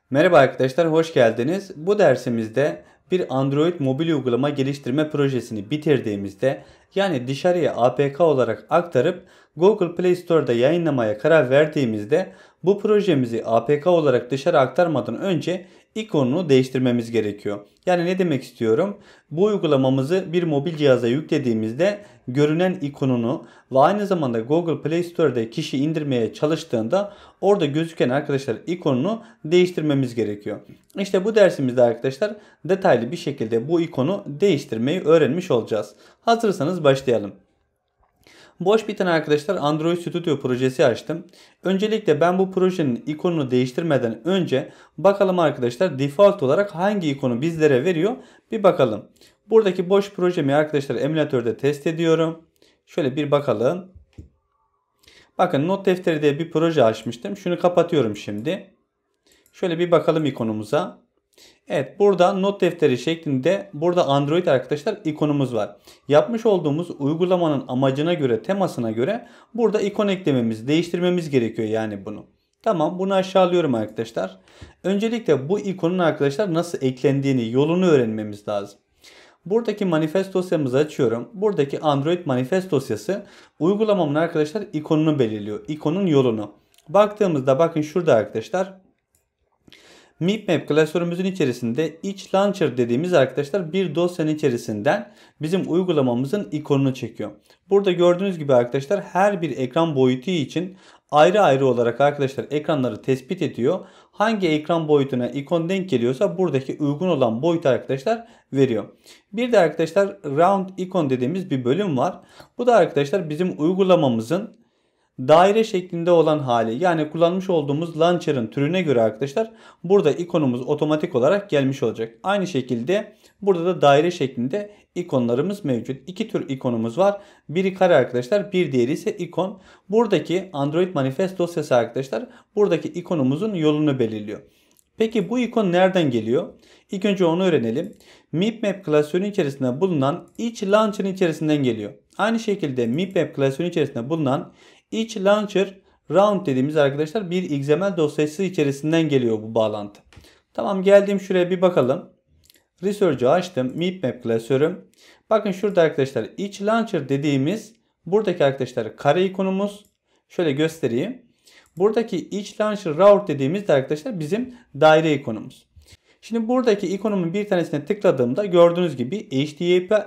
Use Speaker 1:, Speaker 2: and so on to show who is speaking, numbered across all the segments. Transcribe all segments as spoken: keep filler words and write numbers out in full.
Speaker 1: Merhaba arkadaşlar, hoş geldiniz. Bu dersimizde bir Android mobil uygulama geliştirme projesini bitirdiğimizde, yani dışarıya A P K olarak aktarıp Google Play Store'da yayınlamaya karar verdiğimizde bu projemizi A P K olarak dışarı aktarmadan önce ikonunu değiştirmemiz gerekiyor. Yani ne demek istiyorum? Bu uygulamamızı bir mobil cihaza yüklediğimizde görünen ikonunu ve aynı zamanda Google Play Store'da kişi indirmeye çalıştığında orada gözüken arkadaşlar ikonunu değiştirmemiz gerekiyor. İşte bu dersimizde arkadaşlar detaylı bir şekilde bu ikonu değiştirmeyi öğrenmiş olacağız. Hazırsanız başlayalım. Boş bir tane arkadaşlar Android Studio projesi açtım. Öncelikle ben bu projenin ikonunu değiştirmeden önce bakalım arkadaşlar default olarak hangi ikonu bizlere veriyor bir bakalım. Buradaki boş projemi arkadaşlar emülatörde test ediyorum. Şöyle bir bakalım. Bakın not defteri diye bir proje açmıştım. Şunu kapatıyorum şimdi. Şöyle bir bakalım ikonumuza. Evet, burada not defteri şeklinde burada Android arkadaşlar ikonumuz var. Yapmış olduğumuz uygulamanın amacına göre, temasına göre burada ikon eklememiz, değiştirmemiz gerekiyor yani bunu. Tamam, bunu aşağılıyorum arkadaşlar. Öncelikle bu ikonun arkadaşlar nasıl eklendiğini, yolunu öğrenmemiz lazım. Buradaki manifest dosyamızı açıyorum. Buradaki Android manifest dosyası uygulamamın arkadaşlar ikonunu belirliyor. İkonun yolunu. Baktığımızda bakın şurada arkadaşlar MipMap klasörümüzün içerisinde iç launcher dediğimiz arkadaşlar bir dosyanın içerisinden bizim uygulamamızın ikonunu çekiyor. Burada gördüğünüz gibi arkadaşlar her bir ekran boyutu için ayrı ayrı olarak arkadaşlar ekranları tespit ediyor. Hangi ekran boyutuna ikon denk geliyorsa buradaki uygun olan boyutu arkadaşlar veriyor. Bir de arkadaşlar round icon dediğimiz bir bölüm var. Bu da arkadaşlar bizim uygulamamızın daire şeklinde olan hali, yani kullanmış olduğumuz launcher'ın türüne göre arkadaşlar burada ikonumuz otomatik olarak gelmiş olacak. Aynı şekilde burada da daire şeklinde ikonlarımız mevcut. İki tür ikonumuz var. Biri kare arkadaşlar, bir diğeri ise ikon. Buradaki Android manifest dosyası arkadaşlar buradaki ikonumuzun yolunu belirliyor. Peki bu ikon nereden geliyor? İlk önce onu öğrenelim. MipMap klasörünün içerisinde bulunan iç launcher'ın içerisinden geliyor. Aynı şekilde MipMap klasörünün içerisinde bulunan iç launcher round dediğimiz arkadaşlar bir X M L dosyası içerisinden geliyor bu bağlantı. Tamam, geldim şuraya bir bakalım. Research'ı açtım. MipMap klasörüm. Bakın şurada arkadaşlar iç launcher dediğimiz buradaki arkadaşlar kare ikonumuz. Şöyle göstereyim. Buradaki iç launcher route dediğimiz de arkadaşlar bizim daire ikonumuz. Şimdi buradaki ikonumun bir tanesine tıkladığımda gördüğünüz gibi H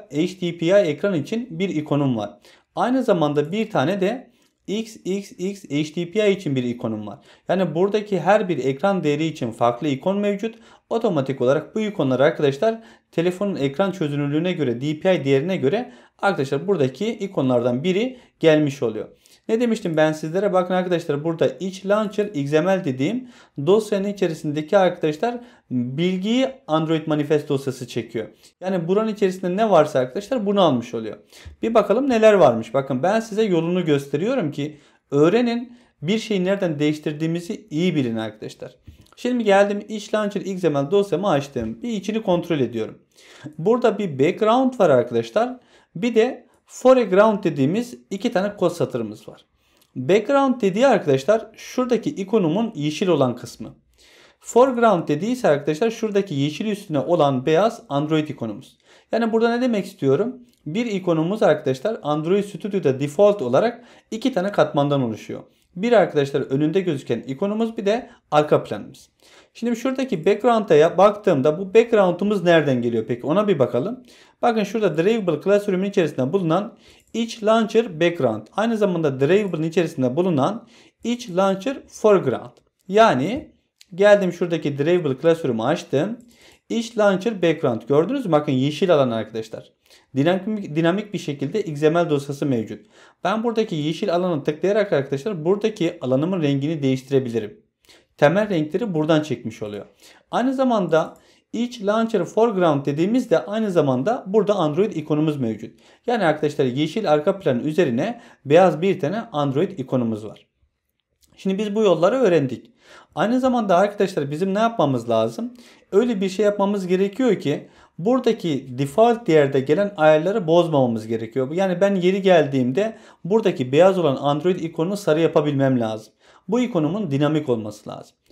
Speaker 1: D P I ekran için bir ikonum var. Aynı zamanda bir tane de X X X H D P I için bir ikonum var. Yani buradaki her bir ekran değeri için farklı ikon mevcut. Otomatik olarak bu ikonlar arkadaşlar telefonun ekran çözünürlüğüne göre, D P I değerine göre arkadaşlar buradaki ikonlardan biri gelmiş oluyor. Ne demiştim ben sizlere? Bakın arkadaşlar burada iç launcher X M L dediğim dosyanın içerisindeki arkadaşlar bilgiyi Android manifest dosyası çekiyor. Yani buranın içerisinde ne varsa arkadaşlar bunu almış oluyor. Bir bakalım neler varmış. Bakın ben size yolunu gösteriyorum ki öğrenin, bir şeyi nereden değiştirdiğimizi iyi bilin arkadaşlar. Şimdi geldim iç launcher X M L dosyamı açtım. Bir içini kontrol ediyorum. Burada bir background var arkadaşlar. Bir de foreground dediğimiz iki tane kod satırımız var. Background dediği arkadaşlar şuradaki ikonumun yeşil olan kısmı. Foreground dediyse arkadaşlar şuradaki yeşil üstüne olan beyaz Android ikonumuz. Yani burada ne demek istiyorum? Bir ikonumuz arkadaşlar Android Studio'da default olarak iki tane katmandan oluşuyor. Bir arkadaşlar önünde gözüken ikonumuz, bir de arka planımız. Şimdi şuradaki background'a baktığımda bu background'umuz nereden geliyor peki? Ona bir bakalım. Bakın şurada Drivable klasörümün içerisinde bulunan iç launcher background. Aynı zamanda Drivable'ın içerisinde bulunan iç launcher foreground. Yani geldim şuradaki Drivable klasörümü açtım. İç launcher background gördünüz mü? Bakın yeşil alan arkadaşlar. Dinamik, dinamik bir şekilde X M L dosyası mevcut. Ben buradaki yeşil alanı tıklayarak arkadaşlar buradaki alanımın rengini değiştirebilirim. Temel renkleri buradan çekmiş oluyor. Aynı zamanda iç launcher foreground dediğimizde aynı zamanda burada Android ikonumuz mevcut. Yani arkadaşlar yeşil arka planın üzerine beyaz bir tane Android ikonumuz var. Şimdi biz bu yolları öğrendik. Aynı zamanda arkadaşlar bizim ne yapmamız lazım? Öyle bir şey yapmamız gerekiyor ki buradaki default değerde gelen ayarları bozmamamız gerekiyor. Yani ben yeri geldiğimde buradaki beyaz olan Android ikonunu sarı yapabilmem lazım. Bu ikonumun dinamik olması lazım.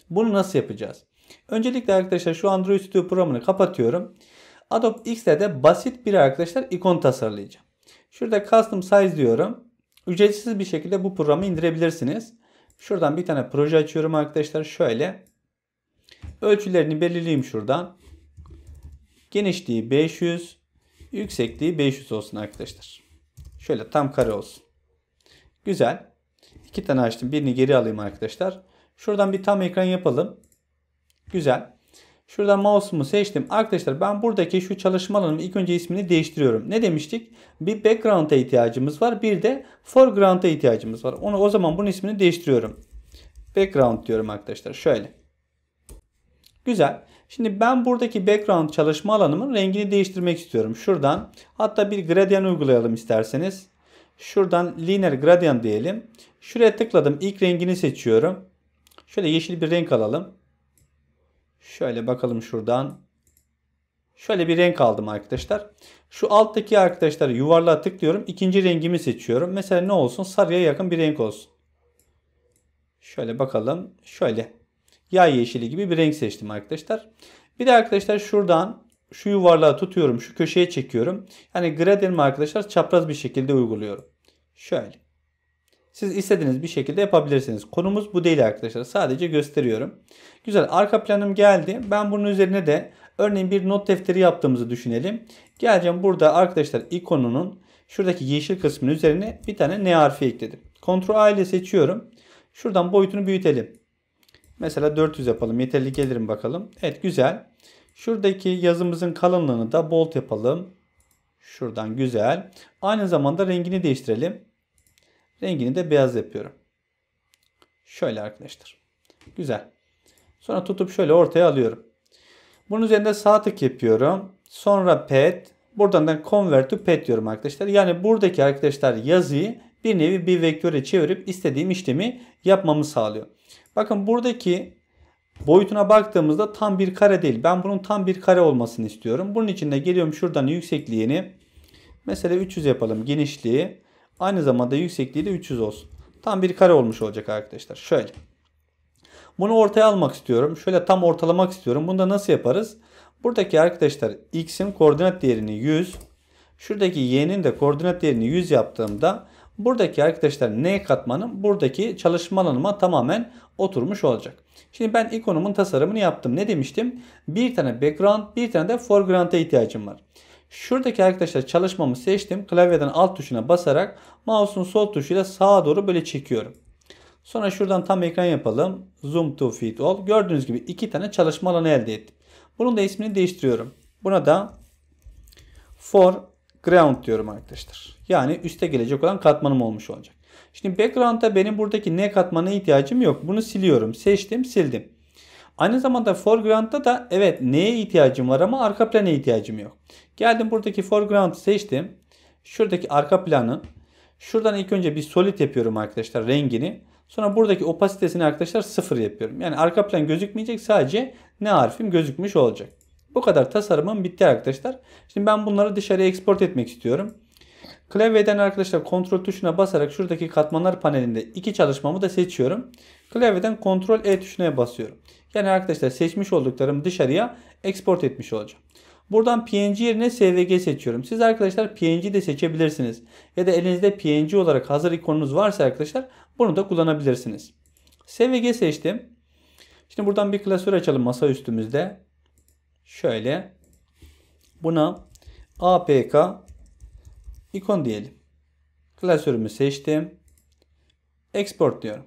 Speaker 1: Bunu nasıl yapacağız? Öncelikle arkadaşlar şu Android Studio programını kapatıyorum. Adobe X'de basit bir arkadaşlar ikon tasarlayacağım. Şurada Custom Size diyorum. Ücretsiz bir şekilde bu programı indirebilirsiniz. Şuradan bir tane proje açıyorum arkadaşlar. Şöyle. Ölçülerini belirleyeyim şuradan. Genişliği beş yüz. Yüksekliği beş yüz olsun arkadaşlar. Şöyle tam kare olsun. Güzel. İki tane açtım. Birini geri alayım arkadaşlar. Şuradan bir tam ekran yapalım. Güzel. Şuradan mouse'umu seçtim. Arkadaşlar ben buradaki şu çalışma alanımın ilk önce ismini değiştiriyorum. Ne demiştik? Bir background'a ihtiyacımız var. Bir de foreground'a ihtiyacımız var. Onu, o zaman bunun ismini değiştiriyorum. Background diyorum arkadaşlar. Şöyle. Güzel. Şimdi ben buradaki background çalışma alanımın rengini değiştirmek istiyorum. Şuradan hatta bir gradient uygulayalım isterseniz. Şuradan linear gradient diyelim. Şuraya tıkladım. İlk rengini seçiyorum. Şöyle yeşil bir renk alalım. Şöyle bakalım şuradan. Şöyle bir renk aldım arkadaşlar. Şu alttaki arkadaşlar yuvarlığa tıklıyorum. İkinci rengimi seçiyorum. Mesela ne olsun? Sarıya yakın bir renk olsun. Şöyle bakalım. Şöyle. Yay yeşili gibi bir renk seçtim arkadaşlar. Bir de arkadaşlar şuradan şu yuvarlığa tutuyorum. Şu köşeye çekiyorum. Yani gradient'imi arkadaşlar çapraz bir şekilde uyguluyorum. Şöyle. Siz istediğiniz bir şekilde yapabilirsiniz. Konumuz bu değil arkadaşlar. Sadece gösteriyorum. Güzel. Arka planım geldi. Ben bunun üzerine de örneğin bir not defteri yaptığımızı düşünelim. Geleceğim burada arkadaşlar ikonunun şuradaki yeşil kısmının üzerine bir tane N harfi ekledim. Ctrl A ile seçiyorum. Şuradan boyutunu büyütelim. Mesela dört yüz yapalım. Yeterli gelir mi bakalım. Evet güzel. Şuradaki yazımızın kalınlığını da bold yapalım. Şuradan güzel. Aynı zamanda rengini değiştirelim. Rengini de beyaz yapıyorum. Şöyle arkadaşlar. Güzel. Sonra tutup şöyle ortaya alıyorum. Bunun üzerinde sağ tık yapıyorum. Sonra pet. Buradan da convert to pet diyorum arkadaşlar. Yani buradaki arkadaşlar yazıyı bir nevi bir vektöre çevirip istediğim işlemi yapmamı sağlıyor. Bakın buradaki boyutuna baktığımızda tam bir kare değil. Ben bunun tam bir kare olmasını istiyorum. Bunun için de geliyorum şuradan yüksekliğini. Mesela üç yüz yapalım genişliği. Aynı zamanda yüksekliği de üç yüz olsun. Tam bir kare olmuş olacak arkadaşlar. Şöyle. Bunu ortaya almak istiyorum. Şöyle tam ortalamak istiyorum. Bunu da nasıl yaparız? Buradaki arkadaşlar x'in koordinat değerini yüz. Şuradaki y'nin de koordinat değerini yüz yaptığımda buradaki arkadaşlar n katmanım buradaki çalışma alanıma tamamen oturmuş olacak. Şimdi ben ikonumun tasarımını yaptım. Ne demiştim? Bir tane background, bir tane de foreground'a ihtiyacım var. Şuradaki arkadaşlar çalışmamı seçtim. Klavyeden alt tuşuna basarak mouse'un sol tuşuyla sağa doğru böyle çekiyorum. Sonra şuradan tam ekran yapalım. Zoom to fit all. Gördüğünüz gibi iki tane çalışma alanı elde ettim. Bunun da ismini değiştiriyorum. Buna da foreground diyorum arkadaşlar. Yani üste gelecek olan katmanım olmuş olacak. Şimdi background'da benim buradaki ne katmanına ihtiyacım yok. Bunu siliyorum. Seçtim, sildim. Aynı zamanda foreground'da da evet neye ihtiyacım var ama arka plana ihtiyacım yok. Geldim buradaki foreground'u seçtim. Şuradaki arka planı. Şuradan ilk önce bir solid yapıyorum arkadaşlar rengini. Sonra buradaki opasitesini arkadaşlar sıfır yapıyorum. Yani arka plan gözükmeyecek, sadece ne harfim gözükmüş olacak. Bu kadar tasarımım bitti arkadaşlar. Şimdi ben bunları dışarıya export etmek istiyorum. Klavyeden arkadaşlar kontrol tuşuna basarak şuradaki katmanlar panelinde iki çalışmamı da seçiyorum. Klavyeden kontrol E tuşuna basıyorum. Yani arkadaşlar seçmiş olduklarımı dışarıya export etmiş olacağım. Buradan P N G yerine S V G seçiyorum. Siz arkadaşlar P N G de seçebilirsiniz. Ya da elinizde P N G olarak hazır ikonunuz varsa arkadaşlar bunu da kullanabilirsiniz. S V G seçtim. Şimdi buradan bir klasör açalım masa üstümüzde. Şöyle. Buna A P K ikon diyelim. Klasörümü seçtim. Export diyorum.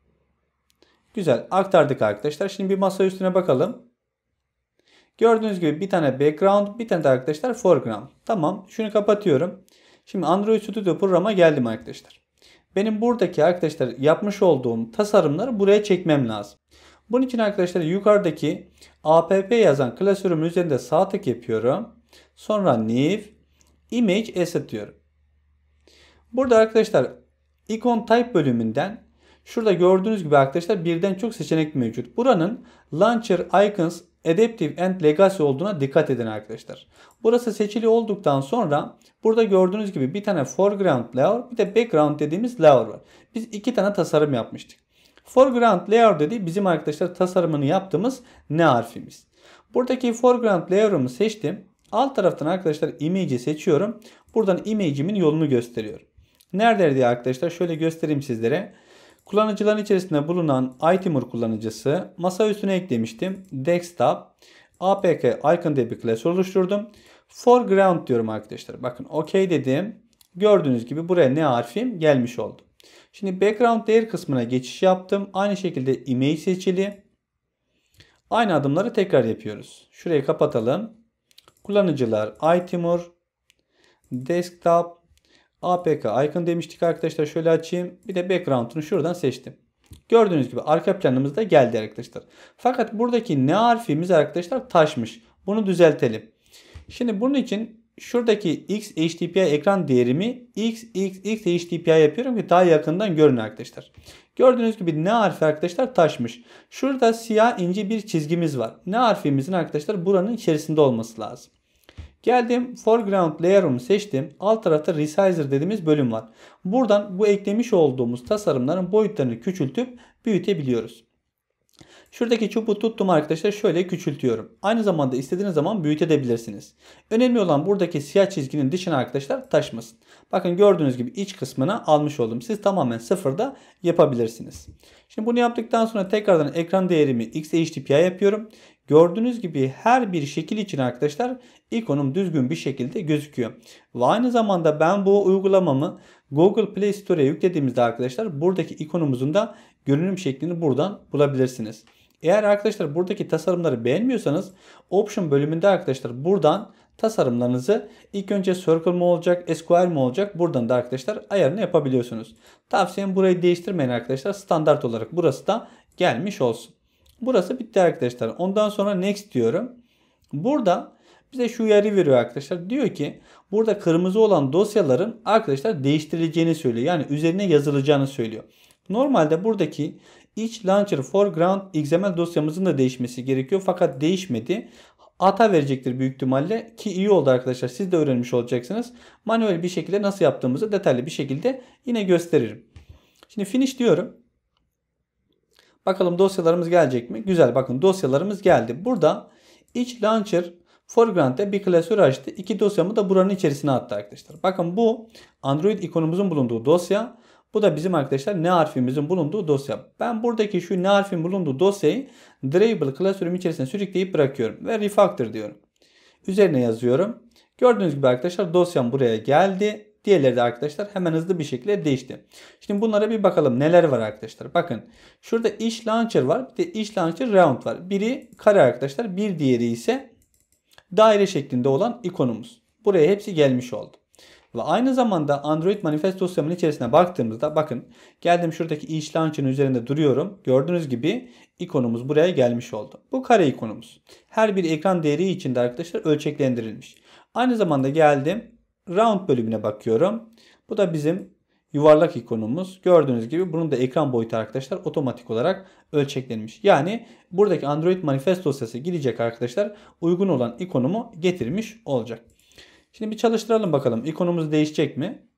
Speaker 1: Güzel. Aktardık arkadaşlar. Şimdi bir masa üstüne bakalım. Gördüğünüz gibi bir tane background, bir tane de arkadaşlar foreground. Tamam. Şunu kapatıyorum. Şimdi Android Studio programa geldim arkadaşlar. Benim buradaki arkadaşlar yapmış olduğum tasarımları buraya çekmem lazım. Bunun için arkadaşlar yukarıdaki app yazan klasörümün üzerinde sağ tık yapıyorum. Sonra New Image Asset diyorum. Burada arkadaşlar icon type bölümünden şurada gördüğünüz gibi arkadaşlar birden çok seçenek mevcut. Buranın Launcher Icons Adaptive and Legacy olduğuna dikkat edin arkadaşlar. Burası seçili olduktan sonra burada gördüğünüz gibi bir tane foreground layer bir de background dediğimiz layer var. Biz iki tane tasarım yapmıştık. Foreground layer dediği bizim arkadaşlar tasarımını yaptığımız ne harfimiz. Buradaki foreground layer'ımı seçtim. Alt taraftan arkadaşlar image'i seçiyorum. Buradan image'imin yolunu gösteriyorum. Nerede diye arkadaşlar şöyle göstereyim sizlere. Kullanıcıların içerisinde bulunan iTimur kullanıcısı masa üstüne eklemiştim. Desktop apk icon diye bir class oluşturdum. Foreground diyorum arkadaşlar. Bakın OK dedim. Gördüğünüz gibi buraya ne harfim gelmiş oldu. Şimdi background layer kısmına geçiş yaptım. Aynı şekilde image seçili. Aynı adımları tekrar yapıyoruz. Şurayı kapatalım. Kullanıcılar iTimur Desktop apk icon demiştik arkadaşlar. Şöyle açayım. Bir de background'unu şuradan seçtim. Gördüğünüz gibi arka planımız da geldi arkadaşlar. Fakat buradaki ne harfimiz arkadaşlar taşmış. Bunu düzeltelim. Şimdi bunun için şuradaki X H D P I ekran değerimi X X X H D P I yapıyorum ki daha yakından görün arkadaşlar. Gördüğünüz gibi ne harfi arkadaşlar taşmış. Şurada siyah ince bir çizgimiz var. Ne harfimizin arkadaşlar buranın içerisinde olması lazım. Geldim foreground layer'ımı seçtim. Alt tarafta resizer dediğimiz bölüm var. Buradan bu eklemiş olduğumuz tasarımların boyutlarını küçültüp büyütebiliyoruz. Şuradaki çubuğu tuttum arkadaşlar, şöyle küçültüyorum. Aynı zamanda istediğiniz zaman büyütebilirsiniz. Önemli olan buradaki siyah çizginin dışına arkadaşlar taşmasın. Bakın gördüğünüz gibi iç kısmına almış oldum. Siz tamamen sıfırda yapabilirsiniz. Şimdi bunu yaptıktan sonra tekrardan ekran değerimi X H D P I yapıyorum. Gördüğünüz gibi her bir şekil için arkadaşlar ikonum düzgün bir şekilde gözüküyor. Ve aynı zamanda ben bu uygulamamı Google Play Store'a yüklediğimizde arkadaşlar buradaki ikonumuzun da görünüm şeklini buradan bulabilirsiniz. Eğer arkadaşlar buradaki tasarımları beğenmiyorsanız Option bölümünde arkadaşlar buradan tasarımlarınızı ilk önce Circle mu olacak, Square mi olacak, buradan da arkadaşlar ayarını yapabiliyorsunuz. Tavsiyem burayı değiştirmeyin arkadaşlar. Standart olarak burası da gelmiş olsun. Burası bitti arkadaşlar. Ondan sonra next diyorum. Burada bize şu uyarı veriyor arkadaşlar. Diyor ki burada kırmızı olan dosyaların arkadaşlar değiştirileceğini söylüyor. Yani üzerine yazılacağını söylüyor. Normalde buradaki iç launcher foreground X M L dosyamızın da değişmesi gerekiyor. Fakat değişmedi. Hata verecektir büyük ihtimalle ki iyi oldu arkadaşlar. Siz de öğrenmiş olacaksınız. Manuel bir şekilde nasıl yaptığımızı detaylı bir şekilde yine gösteririm. Şimdi finish diyorum. Bakalım dosyalarımız gelecek mi? Güzel, bakın dosyalarımız geldi. Burada iç launcher foreground'da bir klasör açtı. İki dosyamı da buranın içerisine attı arkadaşlar. Bakın bu Android ikonumuzun bulunduğu dosya. Bu da bizim arkadaşlar ne harfimizin bulunduğu dosya. Ben buradaki şu ne harfin bulunduğu dosyayı Dribble klasörüm içerisine sürükleyip bırakıyorum. Ve refactor diyorum. Üzerine yazıyorum. Gördüğünüz gibi arkadaşlar dosyam buraya geldi. Diğerleri de arkadaşlar hemen hızlı bir şekilde değişti. Şimdi bunlara bir bakalım neler var arkadaşlar. Bakın şurada iş launcher var. Bir de iş launcher round var. Biri kare arkadaşlar. Bir diğeri ise daire şeklinde olan ikonumuz. Buraya hepsi gelmiş oldu. Ve aynı zamanda Android manifest dosyamın içerisine baktığımızda bakın geldim şuradaki iş launcher'ın üzerinde duruyorum. Gördüğünüz gibi ikonumuz buraya gelmiş oldu. Bu kare ikonumuz. Her bir ekran değeri içinde arkadaşlar ölçeklendirilmiş. Aynı zamanda geldim round bölümüne bakıyorum. Bu da bizim yuvarlak ikonumuz. Gördüğünüz gibi bunun da ekran boyutu arkadaşlar otomatik olarak ölçeklenmiş. Yani buradaki Android manifest dosyası gidecek arkadaşlar uygun olan ikonumu getirmiş olacak. Şimdi bir çalıştıralım bakalım ikonumuz değişecek mi?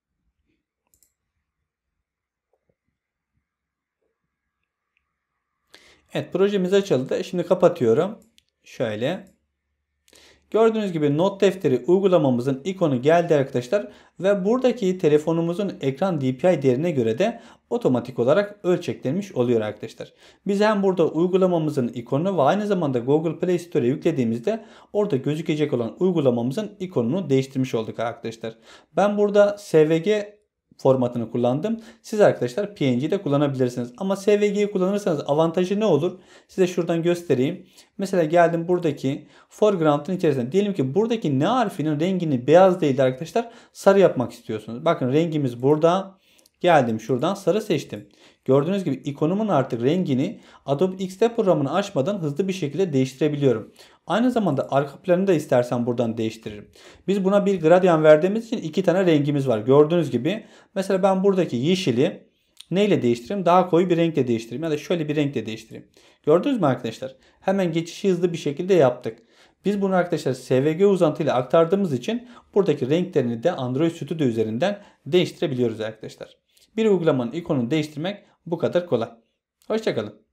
Speaker 1: Evet, projemiz açıldı. Şimdi kapatıyorum. Şöyle. Gördüğünüz gibi not defteri uygulamamızın ikonu geldi arkadaşlar. Ve buradaki telefonumuzun ekran D P I değerine göre de otomatik olarak ölçeklenmiş oluyor arkadaşlar. Biz hem burada uygulamamızın ikonu ve aynı zamanda Google Play Store'a yüklediğimizde orada gözükecek olan uygulamamızın ikonunu değiştirmiş olduk arkadaşlar. Ben burada S V G formatını kullandım. Siz arkadaşlar P N G'de kullanabilirsiniz. Ama S V G'yi kullanırsanız avantajı ne olur? Size şuradan göstereyim. Mesela geldim buradaki foreground'ın içerisinde. Diyelim ki buradaki ne harfinin rengini beyaz değil arkadaşlar sarı yapmak istiyorsunuz. Bakın rengimiz burada. Geldim şuradan sarı seçtim. Gördüğünüz gibi ikonumun artık rengini Adobe X D programını açmadan hızlı bir şekilde değiştirebiliyorum. Aynı zamanda arka planını da istersen buradan değiştiririm. Biz buna bir gradient verdiğimiz için iki tane rengimiz var. Gördüğünüz gibi mesela ben buradaki yeşili neyle değiştireyim? Daha koyu bir renkle değiştireyim ya da şöyle bir renkle değiştireyim. Gördünüz mü arkadaşlar? Hemen geçişi hızlı bir şekilde yaptık. Biz bunu arkadaşlar S V G uzantıyla aktardığımız için buradaki renklerini de Android Studio üzerinden değiştirebiliyoruz arkadaşlar. Bir uygulamanın ikonunu değiştirmek bu kadar kolay. Hoşçakalın.